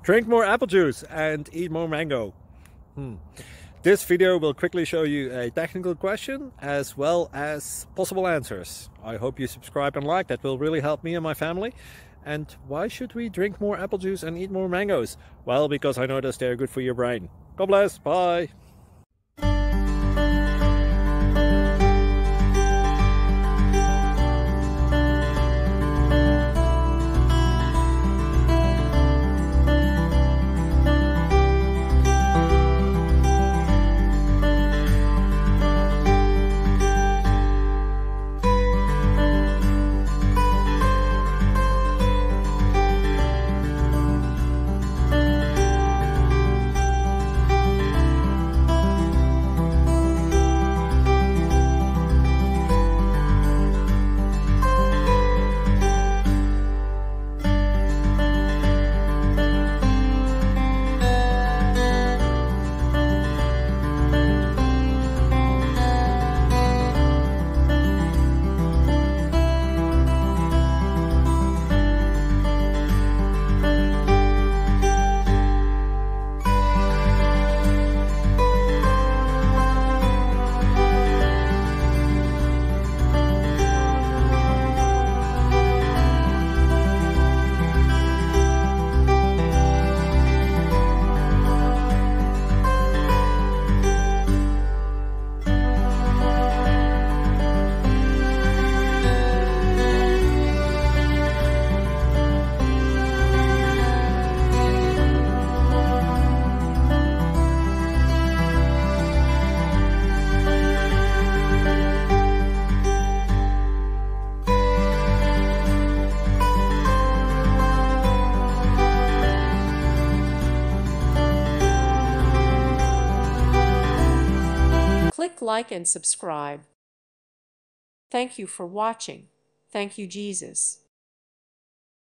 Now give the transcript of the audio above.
Drink more apple juice and eat more mango. This video will quickly show you a technical question as well as possible answers. I hope you subscribe and like, that will really help me and my family. And why should we drink more apple juice and eat more mangoes? Well, because I noticed they're good for your brain. God bless, bye! Click like and subscribe. Thank you for watching. Thank you, Jesus.